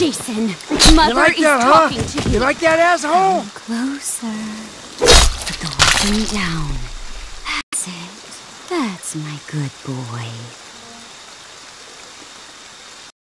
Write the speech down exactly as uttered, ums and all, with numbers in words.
Jason, Mother like is that, huh? talking to you. You like that, asshole? Closer. Put the weapon down. That's it. That's my good boy.